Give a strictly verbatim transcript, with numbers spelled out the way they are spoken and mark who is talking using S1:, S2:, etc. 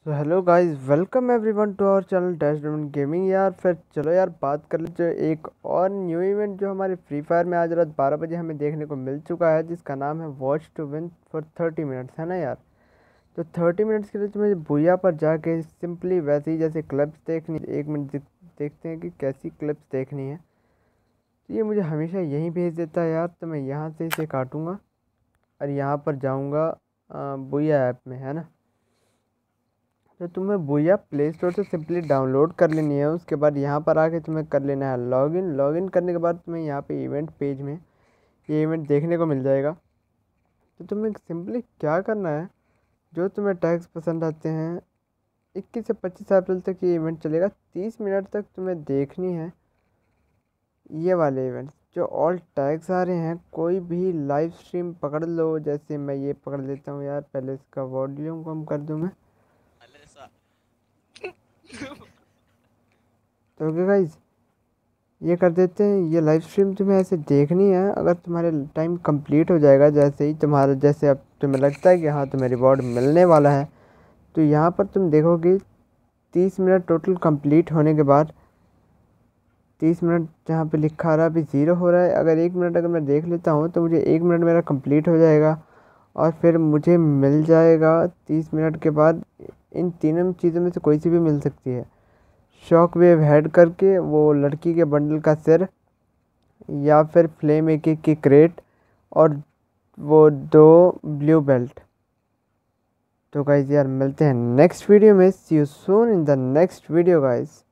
S1: तो hello guys, welcome everyone to our channel dash diamond gaming. यार फिर चलो यार बात कर लेते हैं एक और न्यू इवेंट जो हमारे फ्री फायर में आज रात बारह बजे हमें देखने को मिल चुका है, जिसका नाम है watch to win for thirty minutes, है ना यार। तो थर्टी मिनट्स के लिए तुम्हें बुया पर जाके सिंपली वैसे ही जैसे क्लिप्स देखनी, एक मिनट देख, देखते हैं कि कैसी क्लिप्स देखनी है। तो ये मुझे हमेशा यहीं भेज देता है यार, तो मैं यहाँ से इसे काटूँगा और यहाँ पर जाऊँगा बुया ऐप में, है ना। तो तुम्हें बुया प्ले स्टोर से सिंपली डाउनलोड कर लेनी है। उसके बाद यहाँ पर आके तुम्हें कर लेना है लॉगिन। लॉगिन करने के बाद तुम्हें यहाँ पे इवेंट पेज में ये इवेंट देखने को मिल जाएगा। तो तुम्हें सिंपली क्या करना है, जो तुम्हें टैग्स पसंद आते हैं, इक्कीस से पच्चीस अप्रैल तक ये इवेंट चलेगा। तीस मिनट तक तुम्हें देखनी है ये वाले इवेंट्स जो ऑल टैग्स आ रहे हैं। कोई भी लाइव स्ट्रीम पकड़ लो, जैसे मैं ये पकड़ लेता हूँ यार, पहले इसका वॉल्यूम कम कर दूँ मैं। तो ओके गाइज, ये कर देते हैं। ये लाइव स्ट्रीम तुम्हें ऐसे देखनी है। अगर तुम्हारे टाइम कंप्लीट हो जाएगा, जैसे ही तुम्हारा जैसे अब तुम्हें लगता है कि हाँ तुम्हें रिवॉर्ड मिलने वाला है, तो यहाँ पर तुम देखोगे तीस मिनट टोटल कंप्लीट होने के बाद तीस मिनट जहाँ पे लिखा आ रहा है अभी ज़ीरो हो रहा है। अगर एक मिनट अगर मैं देख लेता हूँ तो मुझे एक मिनट मेरा कंप्लीट हो जाएगा और फिर मुझे मिल जाएगा तीस मिनट के बाद। इन तीनों चीज़ों में से कोई सी भी मिल सकती है। शॉक वेव हेड करके वो लड़की के बंडल का सिर, या फिर फ्लेम एक एक की क्रेट, और वो दो ब्लू बेल्ट। तो गाइज यार मिलते हैं नेक्स्ट वीडियो में। See you soon in the next video guys.